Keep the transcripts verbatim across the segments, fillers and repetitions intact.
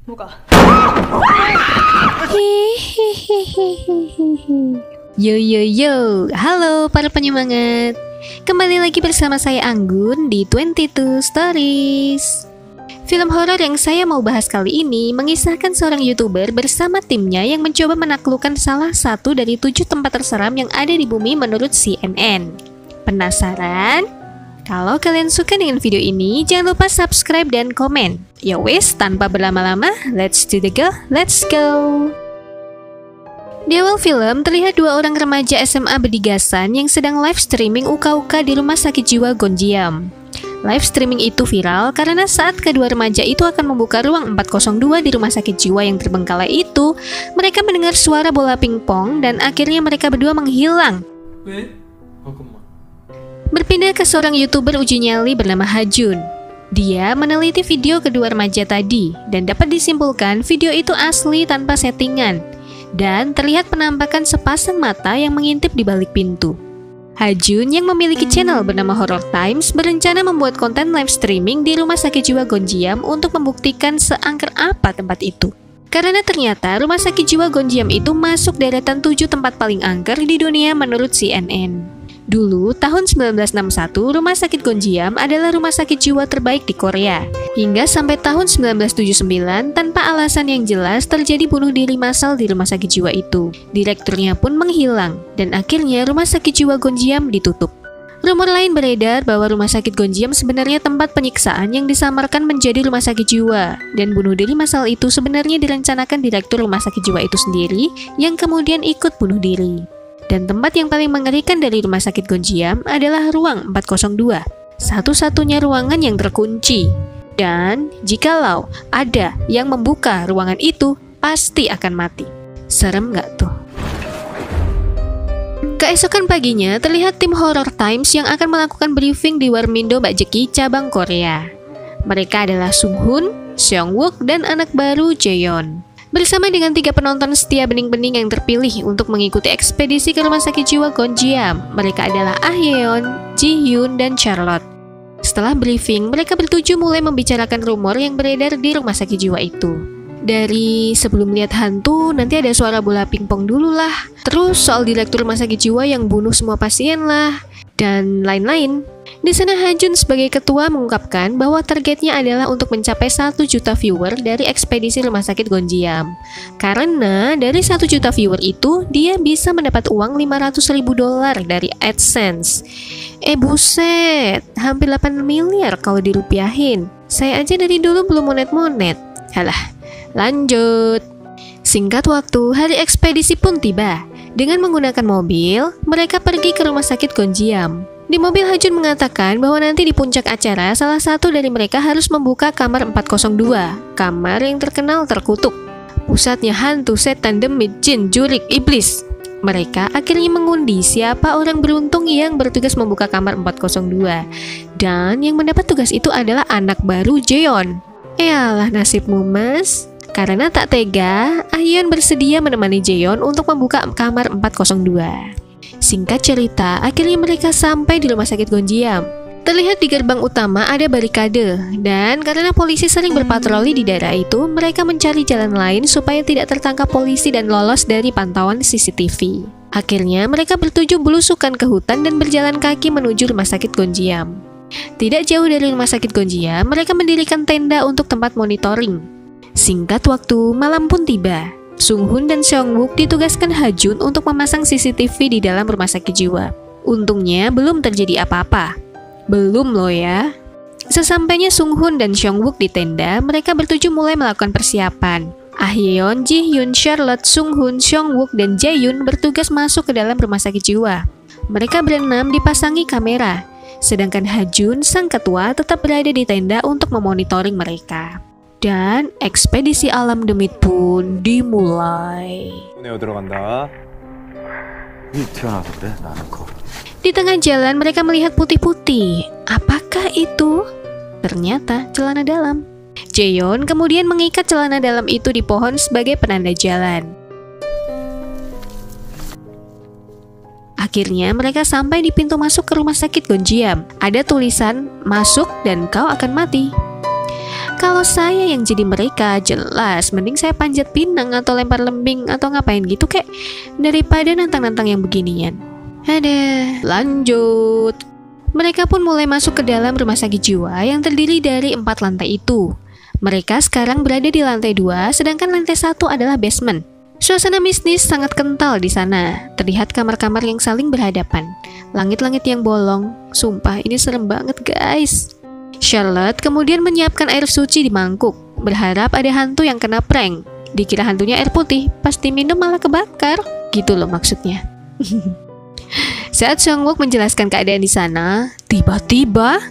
뭐가? Yo yo yo, halo para penyemangat. Kembali lagi bersama saya Anggun di dua puluh dua Stories. Film horor yang saya mau bahas kali ini mengisahkan seorang YouTuber bersama timnya yang mencoba menaklukkan salah satu dari tujuh tempat terseram yang ada di bumi menurut C N N. Penasaran? Kalau kalian suka dengan video ini, jangan lupa subscribe dan komen. Ya wes, tanpa berlama-lama, let's do the go, let's go. Di awal film, terlihat dua orang remaja S M A berdigasan yang sedang live streaming uka-uka di rumah sakit jiwa Gonjiam. Live streaming itu viral karena saat kedua remaja itu akan membuka ruang empat nol dua di rumah sakit jiwa yang terbengkalai itu, mereka mendengar suara bola pingpong dan akhirnya mereka berdua menghilang. Berpindah ke seorang YouTuber uji nyali bernama Hajun. Dia meneliti video kedua remaja tadi dan dapat disimpulkan video itu asli tanpa settingan. Dan terlihat penampakan sepasang mata yang mengintip di balik pintu. Hajun yang memiliki channel bernama Horror Times berencana membuat konten live streaming di rumah sakit jiwa Gonjiam untuk membuktikan seangker apa tempat itu. Karena ternyata rumah sakit jiwa Gonjiam itu masuk deretan tujuh tempat paling angker di dunia menurut C N N. Dulu, tahun seribu sembilan ratus enam puluh satu, rumah sakit Gonjiam adalah rumah sakit jiwa terbaik di Korea. Hingga sampai tahun seribu sembilan ratus tujuh puluh sembilan, tanpa alasan yang jelas terjadi bunuh diri massal di rumah sakit jiwa itu. Direkturnya pun menghilang, dan akhirnya rumah sakit jiwa Gonjiam ditutup. Rumor lain beredar bahwa rumah sakit Gonjiam sebenarnya tempat penyiksaan yang disamarkan menjadi rumah sakit jiwa. Dan bunuh diri massal itu sebenarnya direncanakan direktur rumah sakit jiwa itu sendiri, yang kemudian ikut bunuh diri. Dan tempat yang paling mengerikan dari rumah sakit Gonjiam adalah ruang empat nol dua, satu-satunya ruangan yang terkunci. Dan jikalau ada yang membuka ruangan itu, pasti akan mati. Serem nggak tuh? Keesokan paginya, terlihat tim Horror Times yang akan melakukan briefing di Warmindo Baekje cabang Korea. Mereka adalah Sung Hoon, Seong Wook, dan anak baru Jaeyeon. Bersama dengan tiga penonton setia bening-bening yang terpilih untuk mengikuti ekspedisi ke rumah sakit jiwa Gonjiam. Mereka adalah Ah Yeon, Ji Hyun, dan Charlotte. Setelah briefing, mereka bertujuh mulai membicarakan rumor yang beredar di rumah sakit jiwa itu. Dari sebelum lihat hantu, nanti ada suara bola pingpong dulu lah. Terus soal direktur rumah sakit jiwa yang bunuh semua pasien lah, dan lain-lain. Di sana Hajun sebagai ketua mengungkapkan bahwa targetnya adalah untuk mencapai satu juta viewer dari ekspedisi rumah sakit Gonjiam. Karena dari satu juta viewer itu, dia bisa mendapat uang lima ratus ribu dolar dari AdSense. Eh buset, hampir delapan miliar kalau dirupiahin. Saya aja dari dulu belum monet-monet. Halah, lanjut. Singkat waktu, hari ekspedisi pun tiba. Dengan menggunakan mobil, mereka pergi ke rumah sakit Gonjiam. Di mobil Hajun mengatakan bahwa nanti di puncak acara salah satu dari mereka harus membuka kamar empat nol dua, kamar yang terkenal terkutuk. Pusatnya hantu, setan, demit, jin, jurik, iblis. Mereka akhirnya mengundi siapa orang beruntung yang bertugas membuka kamar empat nol dua. Dan yang mendapat tugas itu adalah anak baru Jaeyeon. Eyalah nasibmu mas. Karena tak tega, Ah Yeon bersedia menemani Jaeyeon untuk membuka kamar empat nol dua. Singkat cerita, akhirnya mereka sampai di rumah sakit Gonjiam. Terlihat di gerbang utama ada barikade, dan karena polisi sering berpatroli di daerah itu, mereka mencari jalan lain supaya tidak tertangkap polisi dan lolos dari pantauan C C T V. Akhirnya mereka bertujuh belusukan ke hutan dan berjalan kaki menuju rumah sakit Gonjiam. Tidak jauh dari rumah sakit Gonjiam, mereka mendirikan tenda untuk tempat monitoring. Singkat waktu, malam pun tiba. Sung Hoon dan Seong Wook ditugaskan Hajun untuk memasang C C T V di dalam rumah sakit jiwa. Untungnya belum terjadi apa-apa. Belum loh ya. Sesampainya Sung Hoon dan Seong Wook di tenda, mereka bertujuh mulai melakukan persiapan. Ah Yeon, Ji Hyun, Charlotte, Sung Hoon, Seong Wook, dan Jaeyoon bertugas masuk ke dalam rumah sakit jiwa. Mereka berenam dipasangi kamera, sedangkan Hajun, sang ketua, tetap berada di tenda untuk memonitoring mereka. Dan ekspedisi alam demit pun dimulai. Di tengah jalan mereka melihat putih-putih. Apakah itu? Ternyata celana dalam. Jaeyeon kemudian mengikat celana dalam itu di pohon sebagai penanda jalan. Akhirnya mereka sampai di pintu masuk ke rumah sakit Gonjiam. Ada tulisan, masuk dan kau akan mati. Kalau saya yang jadi mereka, jelas mending saya panjat pinang atau lempar lembing atau ngapain gitu kek, daripada nantang-nantang yang beginian. Ada, lanjut. Mereka pun mulai masuk ke dalam rumah sakit jiwa yang terdiri dari empat lantai itu. Mereka sekarang berada di lantai dua, sedangkan lantai satu adalah basement. Suasana mistis sangat kental di sana. Terlihat kamar-kamar yang saling berhadapan. Langit-langit yang bolong. Sumpah, ini serem banget guys. Charlotte kemudian menyiapkan air suci di mangkuk, berharap ada hantu yang kena prank. Dikira hantunya air putih, pas diminum malah kebakar. Gitu loh maksudnya. Saat Seong-wook menjelaskan keadaan di sana, tiba-tiba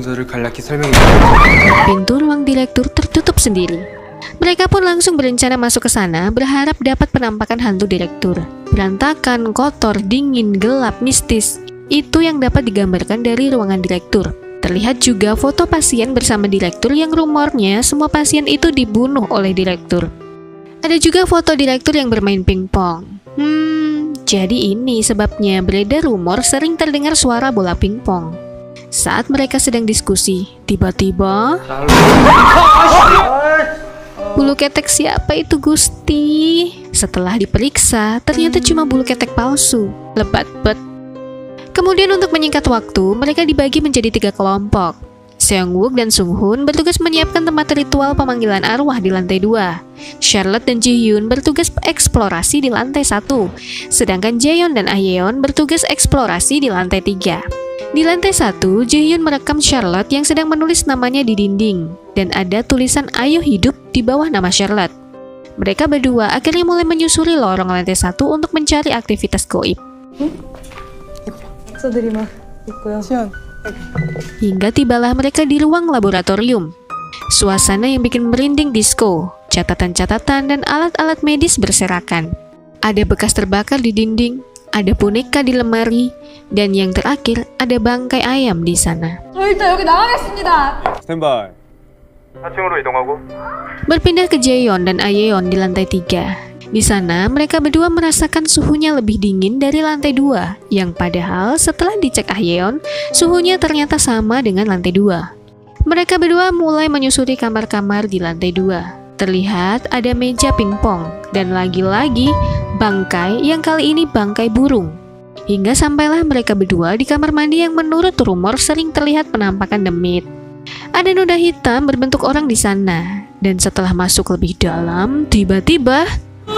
pintu ruang direktur tertutup sendiri. Mereka pun langsung berencana masuk ke sana, berharap dapat penampakan hantu direktur. Berantakan, kotor, dingin, gelap, mistis. Itu yang dapat digambarkan dari ruangan direktur. Terlihat juga foto pasien bersama direktur yang rumornya semua pasien itu dibunuh oleh direktur. Ada juga foto direktur yang bermain pingpong. Hmm, jadi ini sebabnya beredar rumor sering terdengar suara bola pingpong. Saat mereka sedang diskusi, tiba-tiba bulu ketek siapa itu Gusti? Setelah diperiksa, ternyata cuma bulu ketek palsu. Lebat bet. Kemudian untuk menyingkat waktu, mereka dibagi menjadi tiga kelompok. Seong-wook dan Sung-hoon bertugas menyiapkan tempat ritual pemanggilan arwah di lantai dua. Charlotte dan Ji-hyun bertugas eksplorasi di lantai satu. Sedangkan Jaeyeon dan Ah-yeon bertugas eksplorasi di lantai tiga. Di lantai satu, Ji-hyun merekam Charlotte yang sedang menulis namanya di dinding, dan ada tulisan "Ayo hidup" di bawah nama Charlotte. Mereka berdua akhirnya mulai menyusuri lorong lantai satu untuk mencari aktivitas goib. Hingga tibalah mereka di ruang laboratorium. Suasana yang bikin merinding disco, catatan-catatan dan alat-alat medis berserakan. Ada bekas terbakar di dinding, ada boneka di lemari, dan yang terakhir ada bangkai ayam di sana. Standby. 사 층으로 이동하고. Berpindah ke Jaeyeon dan Ah-yeon di lantai tiga. Di sana mereka berdua merasakan suhunya lebih dingin dari lantai dua, yang padahal setelah dicek Ah-yeon, suhunya ternyata sama dengan lantai dua. Mereka berdua mulai menyusuri kamar-kamar di lantai dua. Terlihat ada meja pingpong dan lagi-lagi bangkai yang kali ini bangkai burung. Hingga sampailah mereka berdua di kamar mandi yang menurut rumor sering terlihat penampakan demit. Ada noda hitam berbentuk orang di sana, dan setelah masuk lebih dalam, tiba-tiba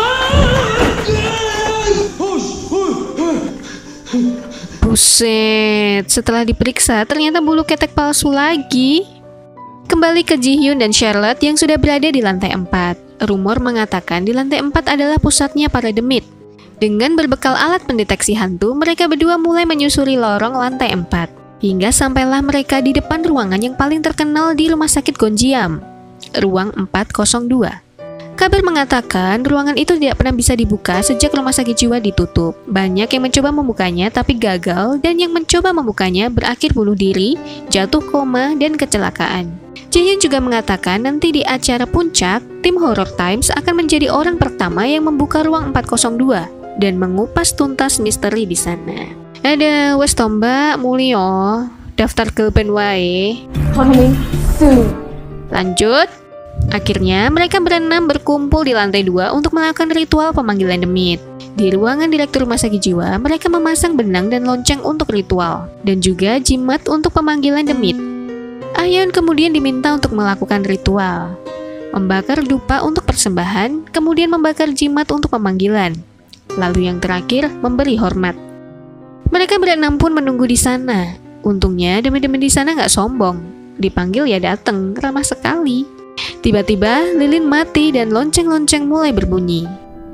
buset, setelah diperiksa ternyata bulu ketek palsu lagi. Kembali ke Ji-hyun dan Charlotte yang sudah berada di lantai empat. Rumor mengatakan di lantai empat adalah pusatnya para demit. Dengan berbekal alat pendeteksi hantu, mereka berdua mulai menyusuri lorong lantai empat. Hingga sampailah mereka di depan ruangan yang paling terkenal di rumah sakit Gonjiam, ruang empat nol dua. Kabar mengatakan ruangan itu tidak pernah bisa dibuka sejak rumah sakit jiwa ditutup. Banyak yang mencoba membukanya tapi gagal, dan yang mencoba membukanya berakhir bunuh diri, jatuh koma, dan kecelakaan. Jaehyun juga mengatakan nanti di acara puncak, tim Horror Times akan menjadi orang pertama yang membuka ruang empat nol dua dan mengupas tuntas misteri di sana. Ada wes tombak mulio daftar ke band wae. Lanjut. Akhirnya mereka berenam berkumpul di lantai dua untuk melakukan ritual pemanggilan demit. Di ruangan direktur rumah sakit jiwa, mereka memasang benang dan lonceng untuk ritual, dan juga jimat untuk pemanggilan demit. Ah-yeon kemudian diminta untuk melakukan ritual, membakar dupa untuk persembahan, kemudian membakar jimat untuk pemanggilan. Lalu yang terakhir, memberi hormat. Mereka berenam pun menunggu di sana. Untungnya demit-demit di sana nggak sombong. Dipanggil ya dateng, ramah sekali. Tiba-tiba lilin mati dan lonceng-lonceng mulai berbunyi.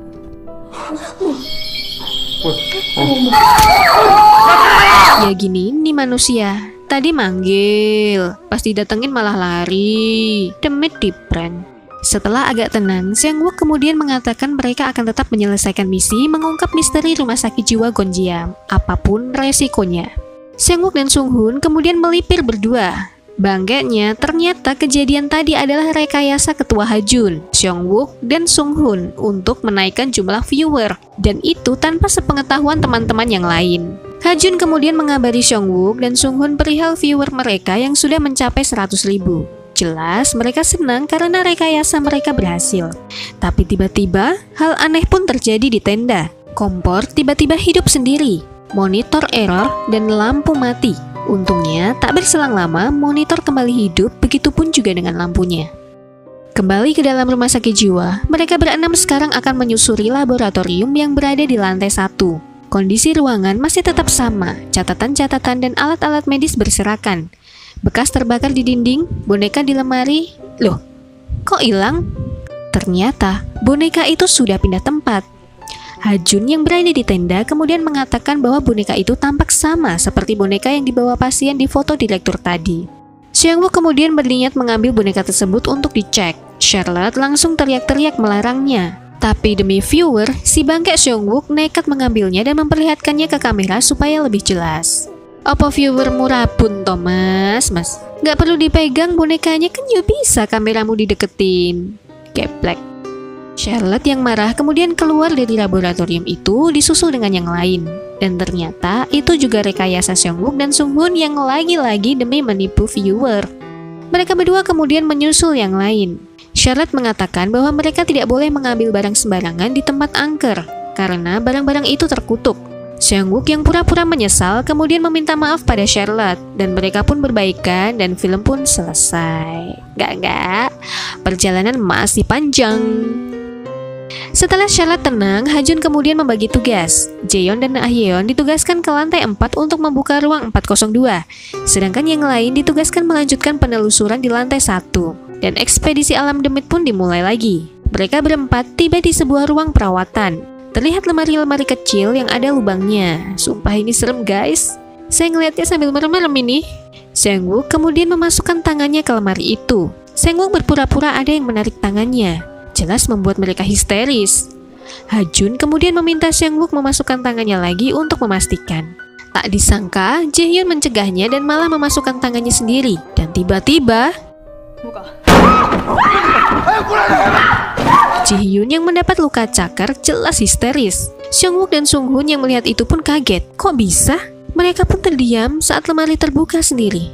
Ya gini nih manusia. Tadi manggil, pas didatengin malah lari. Demit di prank. Setelah agak tenang, Seong-wook kemudian mengatakan mereka akan tetap menyelesaikan misi mengungkap misteri rumah sakit jiwa Gonjiam, apapun resikonya. Seong-wook dan Sung-hoon kemudian melipir berdua. Bangkanya, ternyata kejadian tadi adalah rekayasa ketua Hajun, Seong-wook dan Sung-hoon untuk menaikkan jumlah viewer, dan itu tanpa sepengetahuan teman-teman yang lain. Hajun kemudian mengabari Seong-wook dan Sung-hoon perihal viewer mereka yang sudah mencapai seratus ribu. Jelas mereka senang karena rekayasa mereka berhasil. Tapi tiba-tiba hal aneh pun terjadi di tenda. Kompor tiba-tiba hidup sendiri, monitor error, dan lampu mati. Untungnya tak berselang lama monitor kembali hidup, begitupun juga dengan lampunya. Kembali ke dalam rumah sakit jiwa, mereka berenam sekarang akan menyusuri laboratorium yang berada di lantai satu. Kondisi ruangan masih tetap sama, catatan-catatan dan alat-alat medis berserakan. Bekas terbakar di dinding, boneka di lemari. Loh, kok hilang? Ternyata boneka itu sudah pindah tempat. Ha-jun yang berada di tenda kemudian mengatakan bahwa boneka itu tampak sama seperti boneka yang dibawa pasien di foto direktur tadi. Seung-woo kemudian berniat mengambil boneka tersebut untuk dicek. Charlotte langsung teriak-teriak melarangnya. Tapi demi viewer, si bangke Seung-woo nekat mengambilnya dan memperlihatkannya ke kamera supaya lebih jelas. Apa viewermu rabun, Thomas? Mas, gak perlu dipegang bonekanya, kan ya bisa kameramu dideketin. Geblek. Charlotte yang marah kemudian keluar dari laboratorium itu disusul dengan yang lain. Dan ternyata itu juga rekayasa Seung-woo dan Sung-hoon yang lagi-lagi demi menipu viewer. Mereka berdua kemudian menyusul yang lain. Charlotte mengatakan bahwa mereka tidak boleh mengambil barang sembarangan di tempat angker karena barang-barang itu terkutuk. Seung-woo yang pura-pura menyesal kemudian meminta maaf pada Charlotte dan mereka pun berbaikan dan film pun selesai. Gak-gak, perjalanan masih panjang. Setelah Charlotte tenang, Ha-jun kemudian membagi tugas. Jaeyeon dan Ah-yeon ditugaskan ke lantai empat untuk membuka ruang empat nol dua, sedangkan yang lain ditugaskan melanjutkan penelusuran di lantai satu. Dan ekspedisi alam demit pun dimulai lagi. Mereka berempat tiba di sebuah ruang perawatan. Terlihat lemari-lemari kecil yang ada lubangnya. Sumpah ini serem guys. Saya ngeliatnya sambil merem-merem ini. Seung-woo kemudian memasukkan tangannya ke lemari itu. Seung-woo berpura-pura ada yang menarik tangannya. Jelas membuat mereka histeris. Ha-jun kemudian meminta Seung-woo memasukkan tangannya lagi untuk memastikan. Tak disangka, Jaeyeon mencegahnya dan malah memasukkan tangannya sendiri. Dan tiba-tiba Ji-hyun yang mendapat luka cakar jelas histeris. Seung-woo dan Sung-hoon yang melihat itu pun kaget. Kok bisa? Mereka pun terdiam saat lemari terbuka sendiri.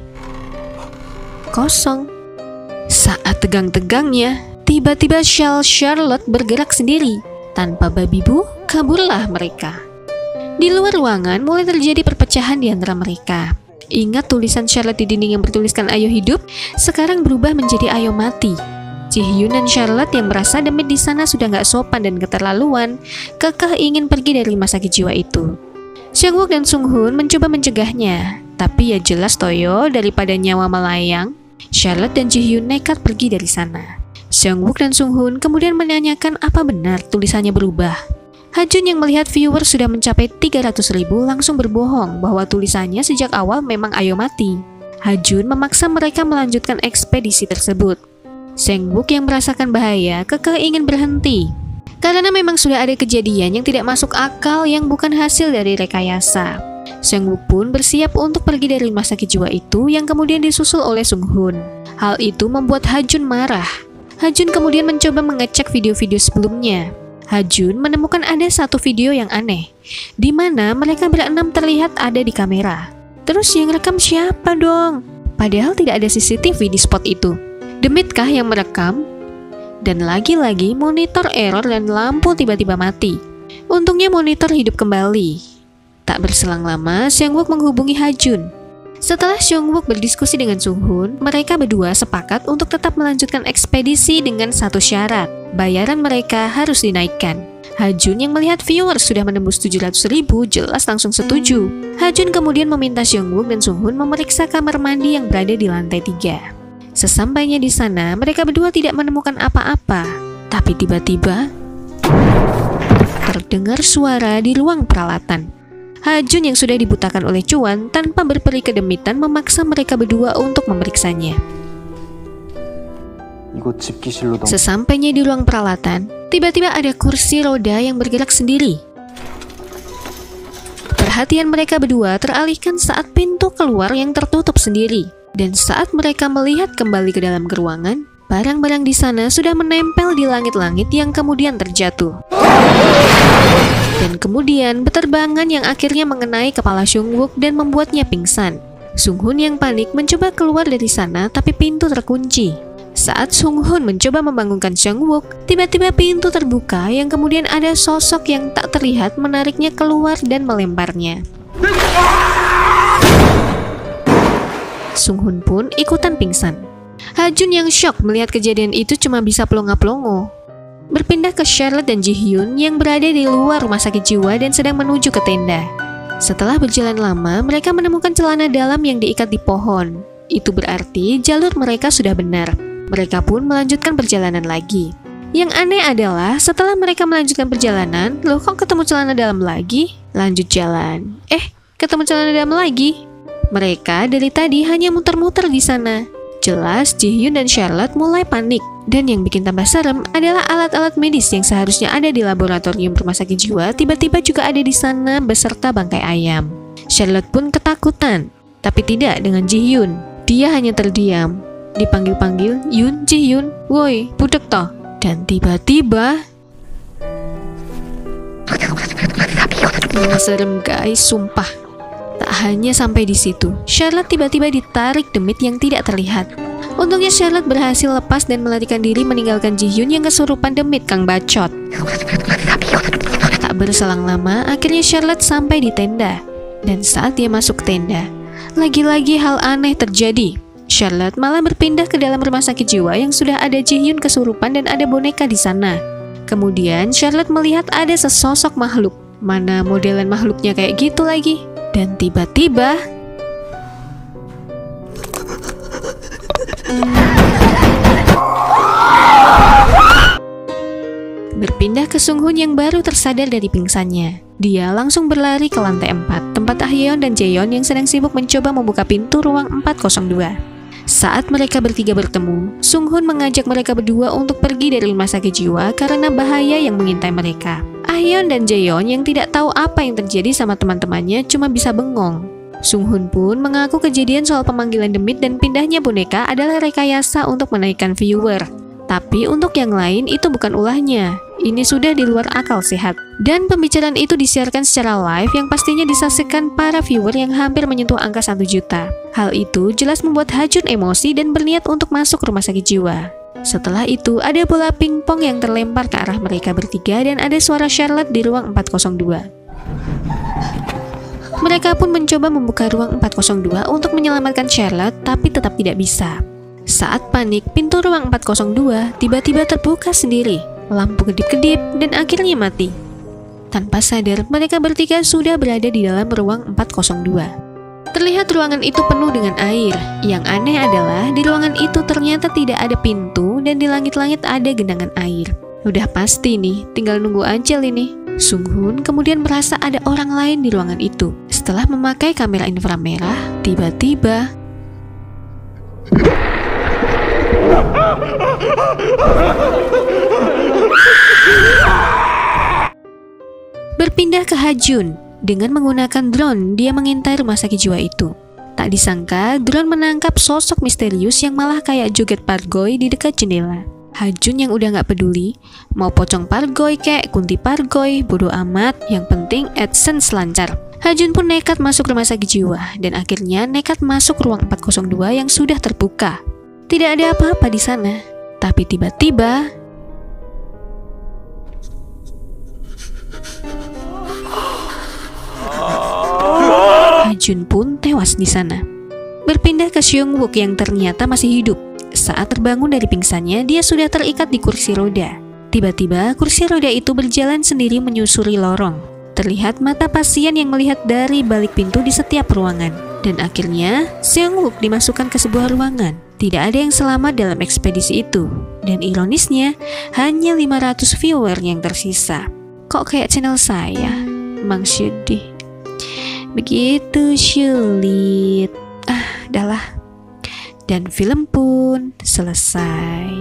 Kosong. Saat tegang-tegangnya, tiba-tiba Shell Charlotte bergerak sendiri. Tanpa babi bu, kaburlah mereka. Di luar ruangan mulai terjadi perpecahan di antara mereka. Ingat tulisan Charlotte di dinding yang bertuliskan ayo hidup, sekarang berubah menjadi ayo mati. Ji-hyun dan Charlotte yang merasa demit di sana sudah nggak sopan dan keterlaluan, kekeh ingin pergi dari rumah sakit jiwa itu. Seung-woo dan Sung-hoon mencoba mencegahnya, tapi ya jelas toyo daripada nyawa melayang. Charlotte dan Ji-hyun nekat pergi dari sana. Seung-woo dan Sung-hoon kemudian menanyakan apa benar tulisannya berubah. Ha-jun yang melihat viewer sudah mencapai tiga ratus ribu langsung berbohong bahwa tulisannya sejak awal memang ayo mati. Ha-jun memaksa mereka melanjutkan ekspedisi tersebut. Seung-woo yang merasakan bahaya kekeh ingin berhenti. Karena memang sudah ada kejadian yang tidak masuk akal yang bukan hasil dari rekayasa. Seung-woo pun bersiap untuk pergi dari rumah sakit jiwa itu yang kemudian disusul oleh Sung-hoon. Hal itu membuat Ha-jun marah. Ha-jun kemudian mencoba mengecek video-video sebelumnya. Ha-jun menemukan ada satu video yang aneh, di mana mereka berenam terlihat ada di kamera. Terus yang rekam siapa dong? Padahal tidak ada C C T V di spot itu. Demitkah yang merekam? Dan lagi-lagi monitor error dan lampu tiba-tiba mati. Untungnya monitor hidup kembali. Tak berselang lama, Seung-woo menghubungi Ha-jun. Setelah Seung-woo berdiskusi dengan Sung-hoon, mereka berdua sepakat untuk tetap melanjutkan ekspedisi dengan satu syarat. Bayaran mereka harus dinaikkan. Ha-jun yang melihat viewer sudah menembus tujuh ratus ribu jelas langsung setuju. Ha-jun kemudian meminta Seung-woo dan Sung-hoon memeriksa kamar mandi yang berada di lantai tiga. Sesampainya di sana, mereka berdua tidak menemukan apa-apa. Tapi tiba-tiba terdengar suara di ruang peralatan. Ha-jun yang sudah dibutakan oleh cuan tanpa berperi kedemitan memaksa mereka berdua untuk memeriksanya. Sesampainya di ruang peralatan, tiba-tiba ada kursi roda yang bergerak sendiri. Perhatian mereka berdua teralihkan saat pintu keluar yang tertutup sendiri. Dan saat mereka melihat kembali ke dalam ruangan, barang-barang di sana sudah menempel di langit-langit yang kemudian terjatuh. Dan kemudian beterbangan yang akhirnya mengenai kepala Seung-woo dan membuatnya pingsan. Sunghun yang panik mencoba keluar dari sana tapi pintu terkunci. Saat Sunghun mencoba membangunkan Seongwook, tiba-tiba pintu terbuka yang kemudian ada sosok yang tak terlihat menariknya keluar dan melemparnya. Sunghun pun ikutan pingsan. Ha-jun yang syok melihat kejadian itu cuma bisa pelongo-pelongo. Berpindah ke Charlotte dan Ji-hyun yang berada di luar rumah sakit jiwa dan sedang menuju ke tenda. Setelah berjalan lama, mereka menemukan celana dalam yang diikat di pohon. Itu berarti jalur mereka sudah benar. Mereka pun melanjutkan perjalanan lagi. Yang aneh adalah setelah mereka melanjutkan perjalanan, loh kok ketemu celana dalam lagi? Lanjut jalan. Eh, ketemu celana dalam lagi. Mereka dari tadi hanya muter-muter di sana. Jelas Ji-hyun dan Charlotte mulai panik. Dan yang bikin tambah serem adalah alat-alat medis yang seharusnya ada di laboratorium rumah sakit jiwa tiba-tiba juga ada di sana beserta bangkai ayam. Charlotte pun ketakutan, tapi tidak dengan Ji-hyun. Dia hanya terdiam. Dipanggil-panggil, Yun, Ji-hyun, woi, budek toh. Dan tiba-tiba, ini serem guys, sumpah. Tak hanya sampai di situ, Charlotte tiba-tiba ditarik demit yang tidak terlihat. Untungnya Charlotte berhasil lepas dan melarikan diri meninggalkan Ji-hyun yang kesurupan demit kang bacot. Tak berselang lama, akhirnya Charlotte sampai di tenda. Dan saat dia masuk tenda, lagi-lagi hal aneh terjadi. Charlotte malah berpindah ke dalam rumah sakit jiwa yang sudah ada Ji-hyun kesurupan dan ada boneka di sana. Kemudian Charlotte melihat ada sesosok makhluk. Mana modelan makhluknya kayak gitu lagi. Dan tiba-tiba berpindah ke Sunghun yang baru tersadar dari pingsannya. Dia langsung berlari ke lantai empat, tempat Ah Yeon dan Jaeyeon yang sedang sibuk mencoba membuka pintu ruang empat nol dua. Saat mereka bertiga bertemu, Sunghun mengajak mereka berdua untuk pergi dari rumah sakit jiwa karena bahaya yang mengintai mereka. Ah Yeon dan Jaeyeon yang tidak tahu apa yang terjadi sama teman-temannya cuma bisa bengong. Sunghun pun mengaku kejadian soal pemanggilan demit dan pindahnya boneka adalah rekayasa untuk menaikkan viewer. Tapi untuk yang lain itu bukan ulahnya. Ini sudah di luar akal sehat. Dan pembicaraan itu disiarkan secara live yang pastinya disaksikan para viewer yang hampir menyentuh angka satu juta. Hal itu jelas membuat Ha-jun emosi dan berniat untuk masuk rumah sakit jiwa. Setelah itu ada bola pingpong yang terlempar ke arah mereka bertiga dan ada suara Charlotte di ruang empat nol dua. Mereka pun mencoba membuka ruang empat nol dua untuk menyelamatkan Charlotte tapi tetap tidak bisa. Saat panik, pintu ruang empat nol dua tiba-tiba terbuka sendiri. Lampu kedip-kedip dan akhirnya mati. Tanpa sadar, mereka bertiga sudah berada di dalam ruang empat nol dua. Terlihat ruangan itu penuh dengan air. Yang aneh adalah di ruangan itu ternyata tidak ada pintu dan di langit-langit ada genangan air. Udah pasti nih, tinggal nunggu aja ini. Sunghun kemudian merasa ada orang lain di ruangan itu. Setelah memakai kamera inframerah, tiba-tiba berpindah ke Ha-jun. Dengan menggunakan drone, dia mengintai rumah sakit jiwa itu. Tak disangka, drone menangkap sosok misterius yang malah kayak joget pargoy di dekat jendela. Ha-jun yang udah gak peduli, mau pocong pargoy kek, kunti pargoy, bodoh amat, yang penting AdSense lancar. Ha-jun pun nekat masuk rumah sakit jiwa, dan akhirnya nekat masuk ruang empat nol dua yang sudah terbuka. Tidak ada apa-apa di sana, tapi tiba-tiba Ha-jun pun tewas di sana. Berpindah ke Seongwook yang ternyata masih hidup. Saat terbangun dari pingsannya, dia sudah terikat di kursi roda. Tiba-tiba, kursi roda itu berjalan sendiri menyusuri lorong. Terlihat mata pasien yang melihat dari balik pintu di setiap ruangan. Dan akhirnya, Seongwook dimasukkan ke sebuah ruangan. Tidak ada yang selamat dalam ekspedisi itu. Dan ironisnya, hanya lima ratus viewer yang tersisa. Kok kayak channel saya? Mang sedih. Begitu sulit. Ah, dah. Dan film pun selesai.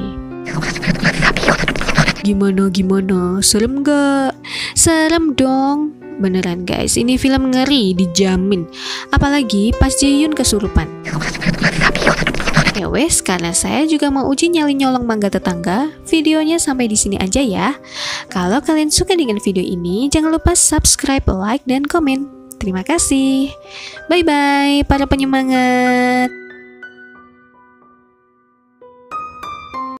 Gimana gimana? Serem gak? Serem dong. Beneran guys, ini film ngeri dijamin. Apalagi pas Jaehyun kesurupan. Ya wes, karena saya juga mau uji nyali nyolong mangga tetangga, videonya sampai di sini aja ya. Kalau kalian suka dengan video ini, jangan lupa subscribe, like, dan komen. Terima kasih. Bye-bye para penyemangat.